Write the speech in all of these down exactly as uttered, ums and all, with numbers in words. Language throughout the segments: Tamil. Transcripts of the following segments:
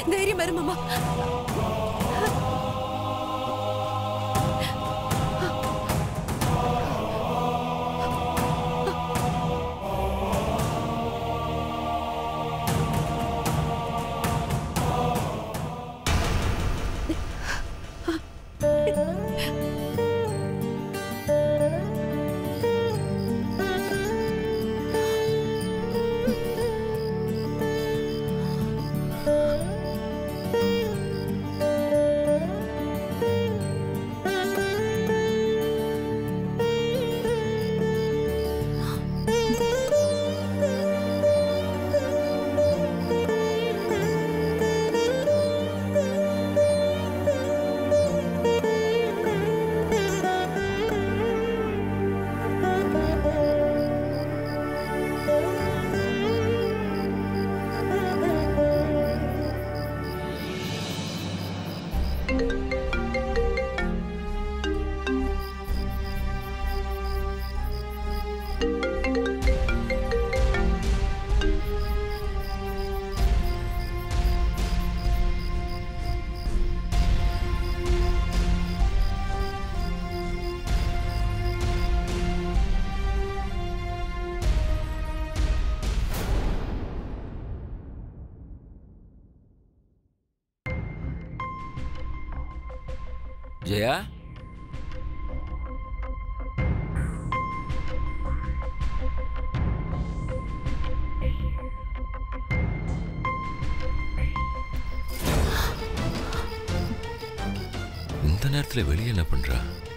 தைரியம் வரும் மாமா. ஜெயா, இந்த நேரத்துல வெளியே என்ன பண்றா?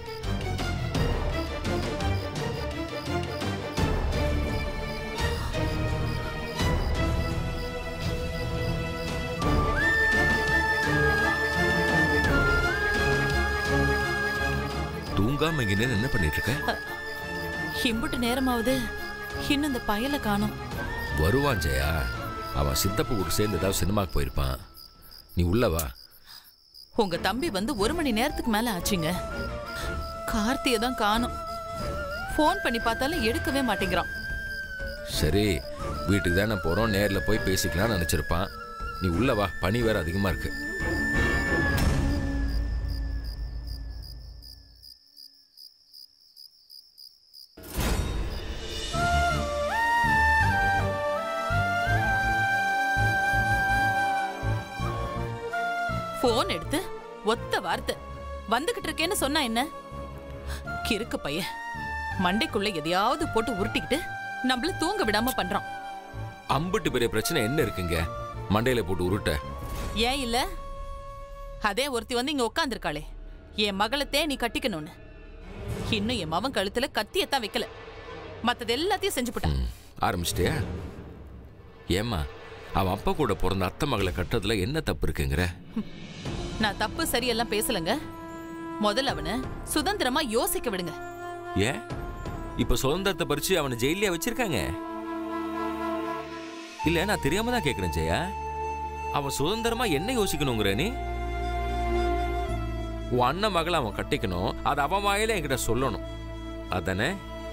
தூங்காம இங்க என்ன பண்ணிட்டு இருக்க? இம்புட்டு நேரமாவது இன்னும் இந்த பயல காணோம். வருவான் ஜெயா. அவன் சித்தப்பு கூட சேர்ந்து ஏதாவது சினிமாக்கு போயிருப்பான். நீ உள்ள வா. உங்க தம்பி வந்து ஒரு மணி நேரத்துக்கு மேல ஆச்சுங்க. கார்த்தியை தான் காணோம். போன் பண்ணி பார்த்தாலும் எடுக்கவே மாட்டேங்கிறான். சரி, வீட்டுக்கு தானே போறோம், நேர்ல போய் பேசிக்கலாம்னு நினைச்சிருப்பான். நீ உள்ள வா, பனி வேற அதிகமா இருக்கு. போன் எடுத்து ஒத்த வார்த்தை வந்துகிட்டு இருக்கேன்னு சொன்னா என்ன? கிறுக்கு பையன் மண்டைக்குள்ள எதையாவது போட்டு உருட்டிக்கிட்டு நம்மள தூங்க விடாம பண்றான். அம்புட்டு பெரிய பிரச்சனை என்ன இருக்குங்க மண்டையில போட்டு உருட்ட? ஏன் இல்ல? அதே ஒருத்தி வந்து இங்க உட்காந்துருக்காளே, என் மகளத்தே நீ கட்டிக்கணும்னு. இன்னும் என் மவன் கழுத்துல கத்தியத்தான் வைக்கல, மத்தது எல்லாத்தையும் செஞ்சு போட்டான். ஆரம்பிச்சிட்டியா? ஏமா அவன் அப்பா கூட பிறந்த அத்தை மகளை கட்டுறதுல என்ன தப்பு இருக்குங்கிற? நான் தப்பு சரியெல்லாம் பேசலங்க. முதல்ல அவனை சுதந்திரமா யோசிக்க விடுங்க. ஏன் இப்ப சுதந்திரத்தை பறிச்சு அவனை ஜெயிலியா வச்சிருக்காங்க? இல்ல, நான் தெரியாம தான் கேக்குறேன் ஜெயா. அவன் சுதந்திரமா என்ன யோசிக்கணுங்கிற? நீ உன் அண்ணன் மகளை அவன் கட்டிக்கணும், அது அவன் வாயில என்கிட்ட சொல்லணும், அதானே?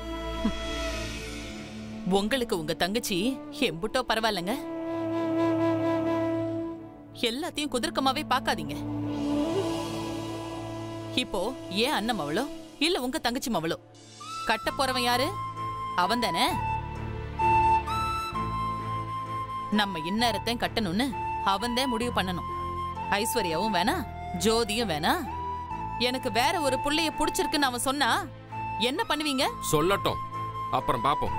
உங்களுக்கு உங்க தங்கச்சி எம்புட்டோ பரவாயில்லங்க. எல்லாத்தையும் குதர்க்கமாவே பாக்காதீங்க. இப்போ ஏன் அண்ணன் மவளோ இல்ல உங்க தங்கச்சி மவளோ கட்ட போறவன் யாரு? அவன் தானே. நம்ம இந்நேரத்தையும் கட்டணும்னு அவன்தான் முடிவு பண்ணணும். ஐஸ்வர்யாவும் வேணா, ஜோதியும் வேணா. எனக்கு வேற ஒரு புள்ளைய புடிச்சிருக்குன்னு அவன் சொன்னா என்ன பண்ணுவீங்க? சொல்லட்டும், அப்புறம் பாப்போம்.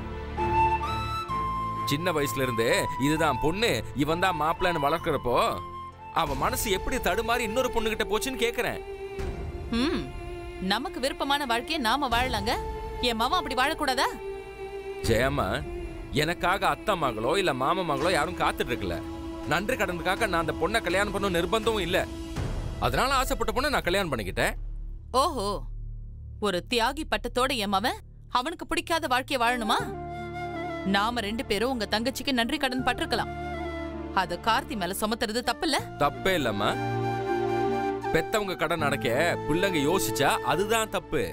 சின்ன வயசுல இருந்து இதுதான் பொண்ணு, இவன் தான் மாப்பிள்ளைன்னு வளர்க்கிறப்போ அவன் மனசு எப்படி தடுமாறி இன்னொரு பொண்ணு கிட்ட போச்சுன்னு கேக்குறேன். ம், நமக்கு விருப்பமான வாழ்க்கையை நாம வாழலாங்க. என் மாமா அப்படி வாழக்கூடாதா? ஜெயம்மா, எனக்காக அத்தை மகளோ இல்ல மாமா மகளோ யாரும் காத்துட்டு இருக்கல. நன்றி கடனுக்காக நான் அந்த பொண்ணை கல்யாணம் பண்ண நிர்பந்தமும் இல்ல. அதனால ஆசைப்பட்ட பொண்ணை நான் கல்யாணம் பண்ணிக்கிட்டேன். ஓஹோ, ஒரு தியாகி பட்டத்தோட என் மவன் அவனுக்கு பிடிக்காத வாழ்க்கைய வாழணுமா? நாம ரெண்டு பேரும் உங்க தங்கச்சிக்கு நன்றி கடன் பட்டிருக்கலாம். அது கார்த்தி மேல சுமத்துறது தப்பு இல்ல? தப்பே இல்லம்மா. பெத்தவங்க கடன் அடைக்க பிள்ளைங்க யோசிச்சா அதுதான் தப்பு.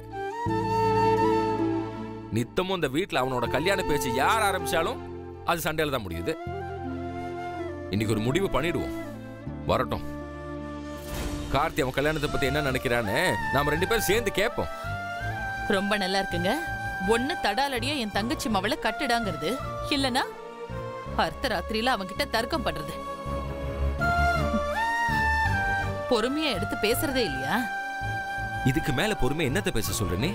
நித்தமும் இந்த வீட்டுல அவனோட கல்யாண பேச்சு யார் ஆரம்பிச்சாலும் அது சண்டையில தான் முடியுது. இன்னைக்கு ஒரு முடிவு பண்ணிடுவோம். வரட்டும். கார்த்தி அவன் கல்யாணத்தை பத்தி என்ன நினைக்கிறான்னு நாம ரெண்டு பேரும் சேர்ந்து கேட்போம். ரொம்ப நல்லா இருக்குங்க. ஒண்ணு தடாலடியா என் தங்கச்சி மவளை கட்டுடாங்கிறது, இல்லனா அர்த்த ராத்திரியில அவன்கிட்ட தர்க்கம் பண்றது. பொறுமையா எடுத்து பேசுறதே இல்லையா? இதுக்கு மேல பொறுமை என்னத்த பேச சொல்றேனே?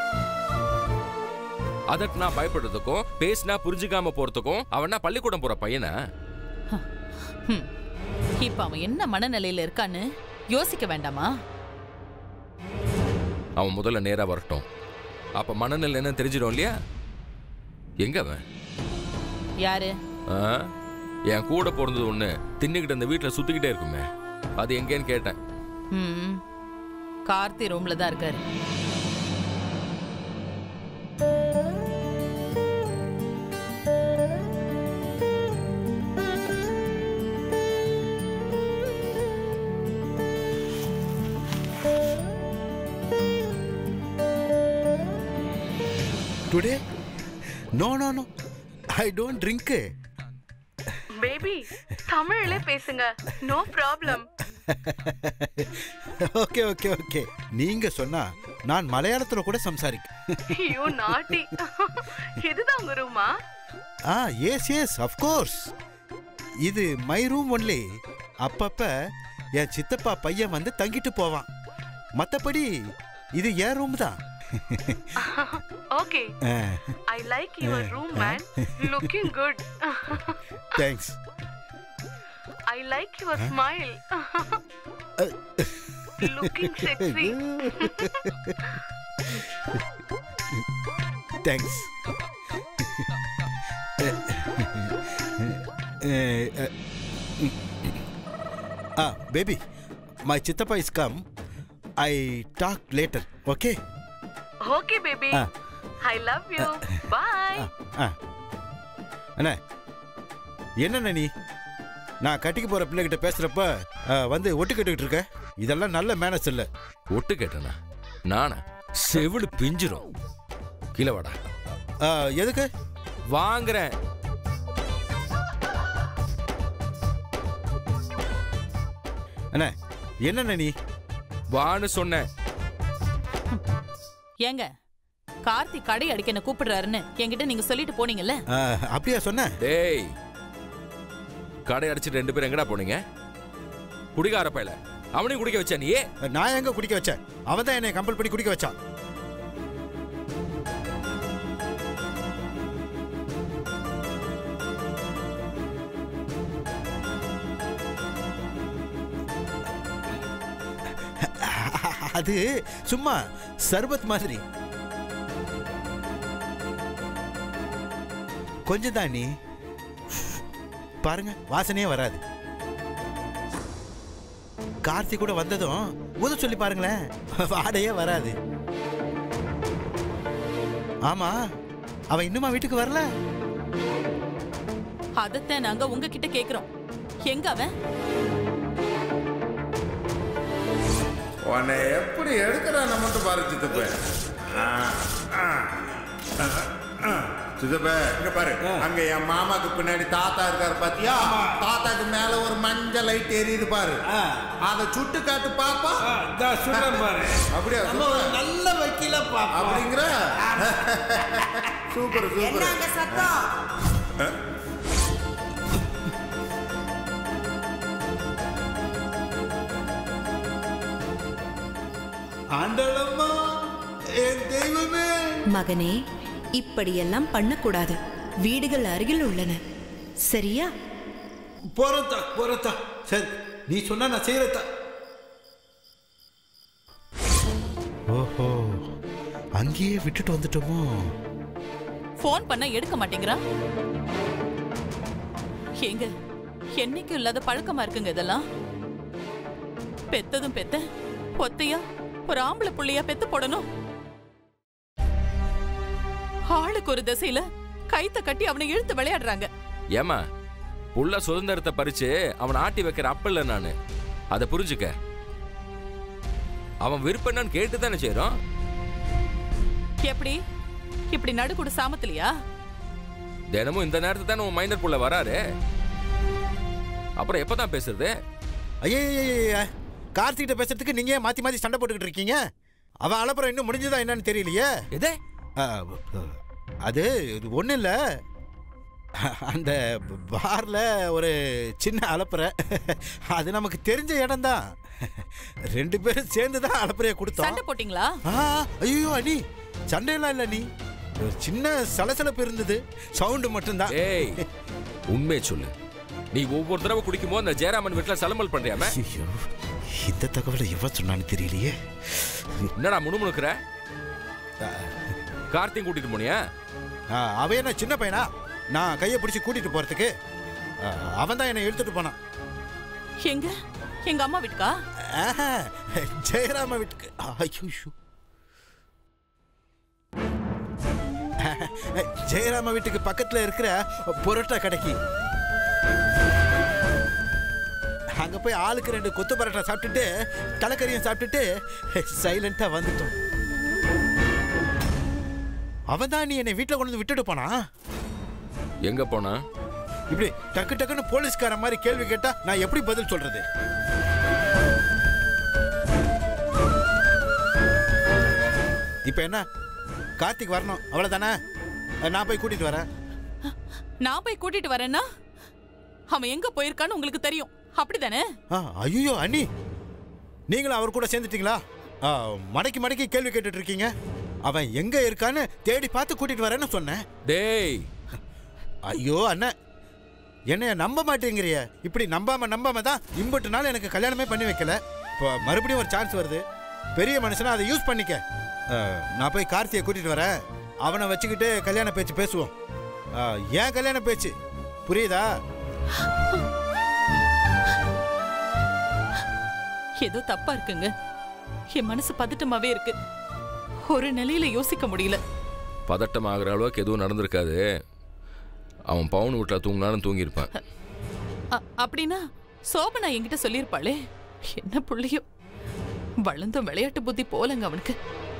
அதற்கு நான் பயப்படுறதுக்கும் பேசினா புரிஞ்சுக்காம போறதுக்கும் அவனா பள்ளிக்கூடம் போற பையனா? இப்ப அவன் என்ன மனநிலையில இருக்கான்னு யோசிக்க வேண்டாமா? அவன் முதல்ல நேரா வரட்டும். அப்ப மனநிலை என்ன தெரிஞ்சிடும் இல்லையா? எங்க அவன்? யாரு? என் கூட பிறந்தது ஒண்ணு தின்னுகிட்டு அந்த வீட்டுல சுத்திக்கிட்டே இருக்குமே, அது எங்கேன்னு கேட்டேன். கார்த்தி ரூம்ல தான் இருக்காரு. Today? No, no, no. I don't drink. Baby, தமிழ்ல பேசுங்க. No problem. Okay, okay, okay. நீங்க சொன்னா நான் மலையாளத்துல கூட சம்சாரிக்க. You naughty. இதுதான் உங்க ரூமா? Ah, yes, yes, of course. இது my room only. அப்பப்ப என் சித்தப்பா பையன் வந்து தங்கிட்டு போவான். மத்தபடி இது என் ரூம் தான். Okay. I like your room, man. Looking good. Thanks. I like your smile. Looking sexy. Thanks. Ah, baby, my chittappa is come. I talk later, okay? Okay, baby. Ah. I love you. Uh, Bye. Ah. அண்ணா, என்ன நீ நான் கட்டிக்கு போற பிள்ளைகிட்ட பேசுறப்ப வந்து ஒட்டு கேட்டுக்கிட்டு இருக்க? இதெல்லாம் நல்ல மேனஸ் இல்ல. ஒட்டு கேட்டனா? நானா? செவிடு பிஞ்சிரும். கீழே வாடா. எதுக்கு? வாங்குறேன். அண்ணா, என்ன நீ வான்னு சொன்ன? ஏங்க, கார்த்தி கடை அடிக்க என்ன கூப்பிடுறாருன்னு என்கிட்ட நீங்க சொல்லிட்டு போனீங்கல்ல? அப்படியா சொன்ன? டேய், கடை அடிச்சிட்டு ரெண்டு பேரும் எங்கடா போனீங்க? குடிகார பையல அவனையும் குடிக்க வச்சா நீ? நான் எங்க குடிக்க வச்சேன்? அவன் தான் என்னை கம்பல் பண்ணி குடிக்க வச்சான். அது சும்மா சர்பத் மாதிரி. கொஞ்சம் தான் நீ பாருங்க, வாசனையே வராது. கார்த்தி கூட வந்ததும் ஊத சொல்லி பாருங்களேன், வாடையே வராது. ஆமா, அவன் இன்னுமா வீட்டுக்கு வரல? அதத்தான் நாங்க உங்ககிட்ட கேக்குறோம். எங்க அவன்? உன்னை எப்படி எடுக்கிறான் மட்டும் பாரு சித்தப்ப. சித்தப்ப இங்க பாரு, அங்க என் மாமாக்கு பின்னாடி தாத்தா இருக்காரு பாத்தியா? தாத்தாக்கு மேல ஒரு மஞ்சள் லைட் எரியுது பாரு, அதை சுட்டு காட்டு பாப்பா. பாரு அப்படியா? நல்ல வைக்கல பாப்பா அப்படிங்கிற. Super super. சத்தம் ஆண்டவம்மா, என் தெய்வமே. மகனே, இப்படியெல்லாம் பண்ணக்கூடாது. வீடுகள் அருகில் உள்ளன, சரியா? போறதா போறதா. சரி, நீ சொன்னா நான் செய்யறதா. ஓஹோ, அங்கேயே விட்டுட்டு வந்துட்டோமோ? போன் பண்ண எடுக்க மாட்டேங்கிறா. எங்க என்னைக்கும் இல்லாத பழக்கமா இருக்குங்க இதெல்லாம். பெத்ததும் பெத்த ஒத்தையா ஒரு ஆம்பளை புள்ளையா பெத்து போடணும். ஆளுக்கு ஒரு திசையில கைத்த கட்டி அவனை இழுத்து விளையாடுறாங்க. ஏமா, புள்ள சுதந்திரத்தை பறிச்சு அவன் ஆட்டி வைக்கிற அப்பல்ல நானு. அதை புரிஞ்சுக்க. அவன் விருப்பம் கேட்டு தானே செய்யறோம். எப்படி இப்படி நடுக்குடு சாமத்திலையா? தினமும் இந்த நேரத்துக்கு தானே உன் மைனர் புள்ள வராரு. அப்புறம் எப்பதான் பேசுறது? ஐயே கார்த்திகிட்ட பேசுறதுக்கு நீங்க மாத்தி மாத்தி சண்டை போட்டுக்கிட்டு இருக்கீங்க. அவன் அலப்புறம் இன்னும் முடிஞ்சதா என்னன்னு தெரியலையே. எதே அது ஒன்றும் இல்லை, அந்த பார்ல ஒரு சின்ன அலப்புற, அது நமக்கு தெரிஞ்ச இடம் தான். ரெண்டு பேரும் சேர்ந்து தான் அலப்புறைய கொடுத்தோம். சண்டை போட்டீங்களா? ஐயோ அண்ணி, சண்டையெல்லாம் இல்லை நீ, ஒரு சின்ன சலசலப்பு இருந்தது, சவுண்டு மட்டும்தான். ஏய் உண்மையை சொல்லு, நீ ஒவ்வொரு தடவை குடிக்கும் போது அந்த ஜெயராமன் வீட்டில் சலம்பல் பண்றியாம? ஐயோ இந்த தகவலை எவ்வளவு சொன்னான்னு தெரியலையே. என்னடா முணுமுணுக்கிற? கார்த்திக் கூட்டிட்டு போனியா? அவன் என்ன சின்ன பையனா நான் கையை பிடிச்சி கூட்டிட்டு போறதுக்கு? அவன் தான் என்னை எடுத்துட்டு போனான். எங்க? எங்க அம்மா வீட்டுக்கா? ஜெயராம வீட்டுக்கு. ஐயோ ஜெயராம வீட்டுக்கு பக்கத்துல இருக்கிற பொரோட்டா கடைக்கு. அங்க போய் ஆளுக்கு ரெண்டு கொத்து பரோட்டா சாப்பிட்டுட்டு தலைக்கறியும் சாப்பிட்டுட்டு சைலண்டா வந்துட்டோம். அவன் தான் நீ என்னை வீட்டில் கொண்டு வந்து விட்டுட்டு போனா. எங்க போனா? இப்படி டக்கு டக்குன்னு போலீஸ்கார மாதிரி கேள்வி கேட்டா நான் எப்படி பதில் சொல்றது? இப்ப என்ன, கார்த்திக் வரணும் அவ்வளவுதானே? நான் போய் கூட்டிட்டு வரேன். நான் போய் கூட்டிட்டு வரேன்னா அவன் எங்க போயிருக்கான்னு உங்களுக்கு தெரியும் அப்படிதானே? ஐயோ அண்ணி, நீங்களும் அவர் கூட சேர்ந்துட்டீங்களா? மடக்கி மடக்கி கேள்வி கேட்டுட்டு இருக்கீங்க. அவன் எங்க இருக்கான்னு தேடி பார்த்து கூட்டிட்டு வரேன்னு சொன்னேன். டேய் ஐயோ அண்ணன், என்னைய நம்ப மாட்டேங்கிறிய. இப்படி நம்பாம நம்பாம தான் இம்பட்டு நாள் எனக்கு கல்யாணமே பண்ணி வைக்கல. இப்போ மறுபடியும் ஒரு சான்ஸ் வருது, பெரிய மனுஷனா அதை யூஸ் பண்ணிக்க. நான் போய் கார்த்தியை கூட்டிட்டு வரேன், அவனை வச்சுக்கிட்டு கல்யாண பேச்சு பேசுவோம். ஏன் கல்யாண பேச்சு புரியுதா? ஏதோ தப்பா இருக்குங்க, என் மனசு பதட்டமாவே இருக்கு, ஒரு நிலையில யோசிக்க முடியல. பதட்டம் ஆகிற அளவுக்கு எதுவும் நடந்திருக்காது. அவன் பவுன் வீட்டில் தூங்கினாலும் தூங்கியிருப்பான். அப்படின்னா சோபனா என்கிட்ட சொல்லியிருப்பாளே. என்ன புள்ளியோ, வளர்ந்தும் விளையாட்டு புத்தி போலங்க அவனுக்கு.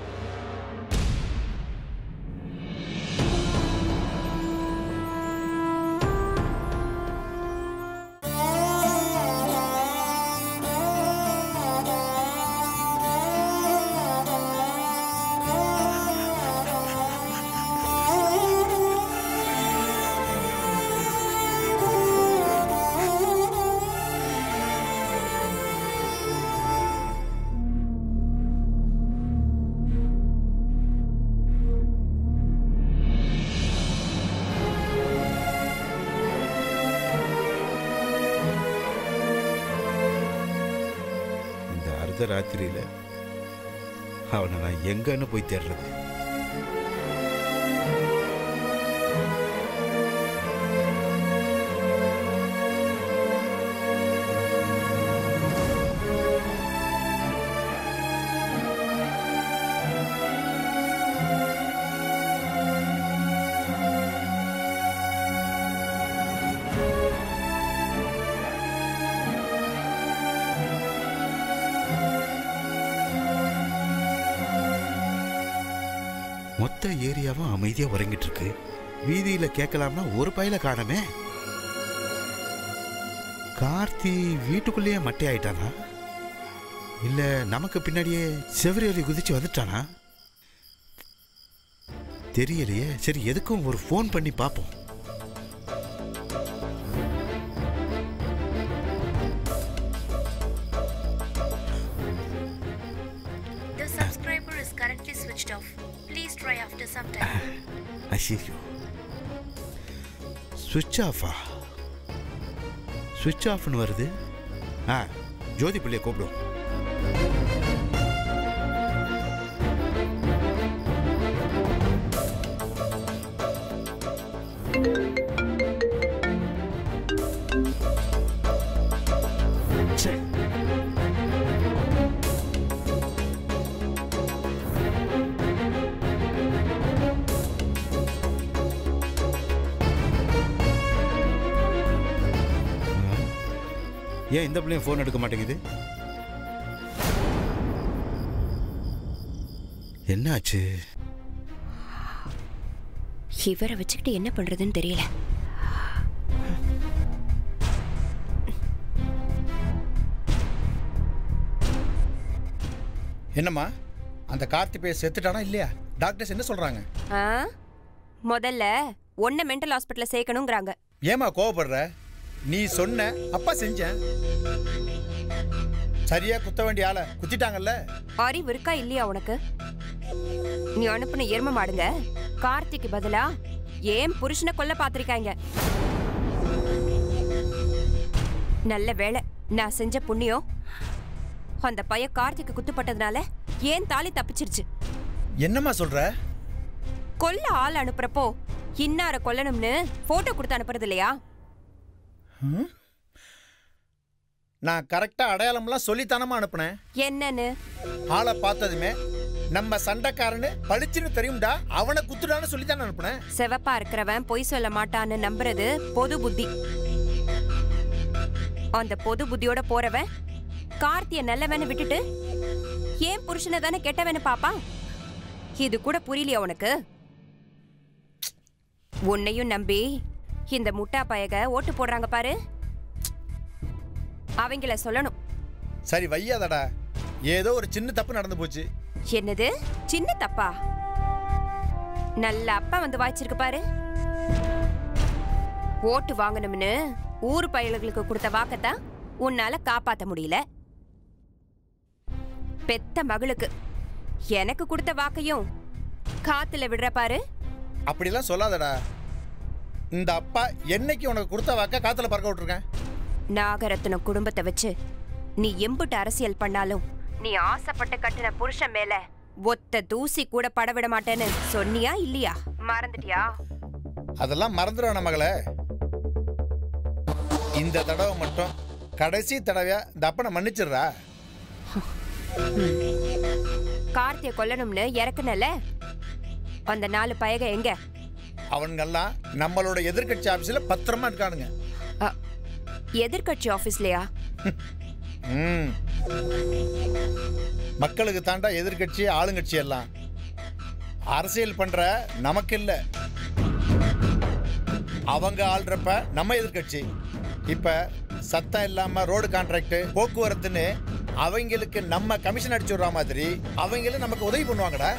ராத்திரியில அவனை நான் எங்கன்னு போய் தேடுறது? மொத்த ஏரியாவும் அமைதியா உறங்கிட்டு இருக்கு. வீதியில கேட்கலாம்னா ஒரு பையில காணமே. கார்த்தி வீட்டுக்குள்ளேயே மட்டை ஆயிட்டானா, இல்ல நமக்கு பின்னாடியே செவரேறி குதிச்சு வந்துட்டானா தெரியலையே. சரி, எதுக்கும் ஒரு போன் பண்ணி பார்ப்போம். The subscriber is currently switched off. Please try after some time. ஐயோ, ஸ்விட்ச் ஆஃபா? ஸ்விட்ச் ஆஃப்னு வருது. ஆ, ஜோதி பிள்ளைய கூப்பிடும். ஏன் இந்த பிள்ளையும் போன் எடுக்க மாட்டேங்குது? என்னாச்சு? இவரை வச்சுக்கிட்டு என்ன பண்றதுன்னு தெரியல. என்னம்மா அந்த கார்த்தி பேர் செத்துட்டானா இல்லையா? டாக்டர்ஸ் என்ன சொல்றாங்க? முதல்ல ஒன்ன மென்டல் ஹாஸ்பிட்டல்ல சேர்க்கணும்ங்கறாங்க. ஏமா கோவப்படுற? நீ சொன்ன அப்பா செஞ்சேன். சரியா குத்த வேண்டிய ஆளை குத்திட்டாங்கல்ல. அறிவு இருக்கா இல்லையா உனக்கு? நீ அனுப்புன எரும மாடுங்க கார்த்திக்கு பதிலா ஏன் புருஷனை கொல்ல பாத்திருக்காங்க. நல்ல வேளை நான் செஞ்ச புண்ணியம் அந்த பைய கார்த்திக்கு குத்துப்பட்டதுனால ஏன் தாலி தப்பிச்சிருச்சு. என்னம்மா சொல்ற? கொல்ல ஆள் அனுப்புறப்போ இன்னார கொல்லணும்னு போட்டோ கொடுத்து அனுப்புறது இல்லையா? நான் கரெக்டா அடையாளம்லாம் சொல்லித்தானமா அனுப்புனேன். என்னன்னு? ஆளை பார்த்ததுமே நம்ம சண்டைக்காரன்னு பளிச்சுன்னு தெரியும்டா, அவனை குத்துடான்னு சொல்லித்தானே அனுப்புனேன். செவப்பா இருக்கிறவன் பொய் சொல்ல மாட்டான்னு நம்புறது பொது புத்தி. அந்த பொது புத்தியோட போறவன் கார்த்திய நல்லவன்னு விட்டுட்டு ஏன் புருஷனை தானே கெட்டவன்னு பாப்பா. இது கூட புரியலையா உனக்கு? உன்னையும் நம்பி இந்த முட்டா பயக ஓட்டு போடுறாங்க பாரு, அவங்கள சொல்லணும். சரி வையாதடா, ஏதோ ஒரு சின்ன தப்பு நடந்து போச்சு. என்னது சின்ன தப்பா? நல்ல அப்பா வந்து வாய்ச்சிருக்கு பாரு. ஓட்டு வாங்கணும்னு ஊர் பயல்களுக்கு கொடுத்த வாக்கத்தான் உன்னால காப்பாத்த முடியல. பெத்த மகளுக்கு எனக்கு கொடுத்த வாக்கையும் காத்துல விடுற பாரு. அப்படிலாம் சொல்லாதடா. இந்த அப்பா என்னைக்கு உனக்கு கொடுத்த வாக்க காத்துல பறக்க விட்டுருக்கேன். நாகரத்னம் குடும்பத்தை வச்சு நீ எம்புட்டு அரசியல் பண்ணாலும் நீ ஆசைப்பட்டு கட்டின புருஷன் மேல ஒத்த தூசி கூட படவிட மாட்டேன்னு சொன்னியா இல்லையா? மறந்துட்டியா? அதெல்லாம் மறந்துடுவேன் மகளே. இந்த தடவை மட்டும் கடைசி தடவையா இந்த அப்பனை மன்னிச்சிடுறா. கார்த்திய கொல்லணும்னு இறக்குனல அந்த நாலு பயக எங்க? அவன்கெல்லாம் நம்மளோட எதிர்கட்சி ஆபீஸ்ல பத்திரமா இருக்கானுங்க. எதிர்கட்சி ஆபீஸ்லயா? மக்களுக்கு தாண்டா எதிர்கட்சி ஆளுங்கட்சி எல்லாம். அரசியல் பண்ற நமக்கு இல்ல, அவங்க ஆள்றப்ப நம்ம எதிர்கட்சி. இப்ப சத்தம் இல்லாம ரோடு கான்ட்ராக்ட் போக்குவரத்துன்னு அவங்களுக்கு நம்ம கமிஷன் அடிச்சுடுற மாதிரி அவங்களும் நமக்கு உதவி பண்ணுவாங்கடா.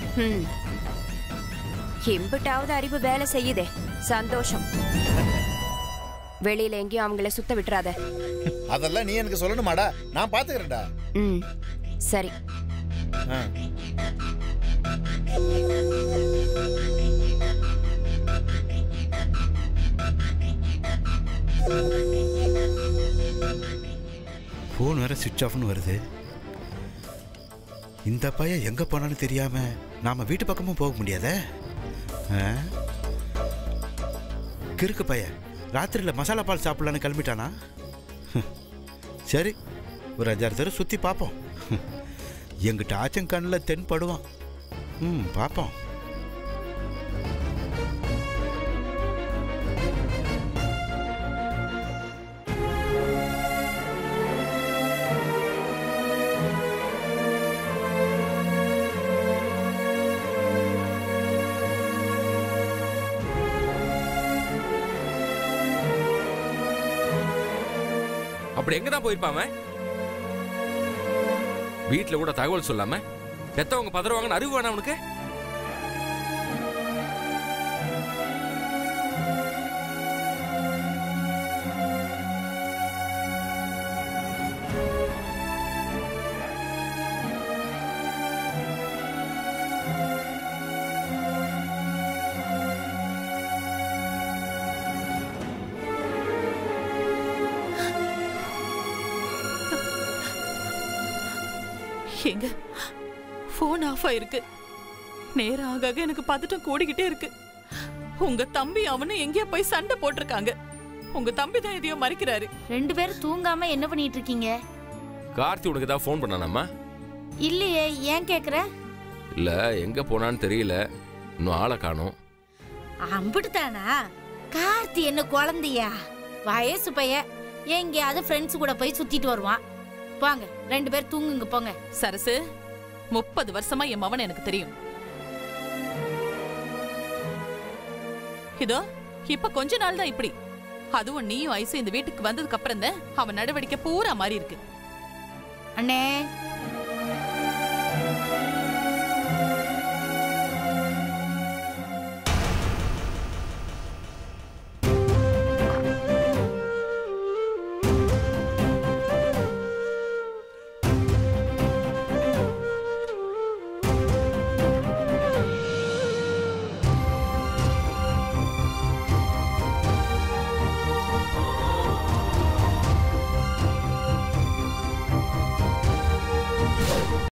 எம்பிட்டாவது அறிவு வேலை செய்யுதே, சந்தோஷம். வெளியில எங்கேயும் அவங்கள சுத்த விட்டுறாத. அதெல்லாம் நீ எனக்கு சொல்லணுமாடா? நான் பாத்துக்கிறேன்டா. ம் சரி. போன் வேற சுவிட்ச் ஆஃப்னு வருது. இந்த பையன் எங்க போனான்னு தெரியாம நாம வீட்டு பக்கமும் போக முடியாத. கிறுக்கு பையன் ராத்திரியில் மசாலா பால் சாப்பிடலான்னு கிளம்பிட்டானா? சரி, ஒரு அஞ்சாறு தடவை சுற்றி பார்ப்போம். எங்கிட்ட ஆச்சங்கண்ணில் தென்படுவான். ம் பார்ப்போம். அப்படி எங்கதான் போயிருப்பாம? வீட்டுல கூட தகவல் சொல்லாம பெத்தவங்க பதறுவாங்கன்னு அறிவு வேணா அவனுக்கு? எங்க போன் ஆஃப் ஆயிருக்கு. நேரம் ஆக ஆக எனக்கு பதட்டம் கூடிக்கிட்டே இருக்கு. உங்க தம்பி அவனும் எங்கேயோ போய் சண்டை போட்டிருக்காங்க. உங்க தம்பி தான் எதையோ மறைக்கிறாரு. ரெண்டு பேரும் தூங்காம என்ன பண்ணிட்டு இருக்கீங்க? கார்த்தி உனக்கு தான் போன் பண்ணானாமா? இல்லையே, ஏன் கேக்குற? இல்ல எங்க போனான்னு தெரியல, இன்னும் ஆளை காணோம். அம்பிட்டுதானா? கார்த்தி என்ன குழந்தையா? வயசு பைய எங்கேயாவது ஃப்ரெண்ட்ஸ் கூட போய் சுத்திட்டு வருவான். போங்க, ரெண்டு பேர் தூங்குங்க போங்க. சரசு, முப்பது வருஷமா என் மவன் எனக்கு தெரியும். இதோ இப்ப கொஞ்ச நாள் தான் இப்படி. அதுவும் நீயும் ஐசு இந்த வீட்டுக்கு வந்ததுக்கு அப்புறம் தான் அவன் நடவடிக்கை பூரா மாறி இருக்கு. அண்ணே,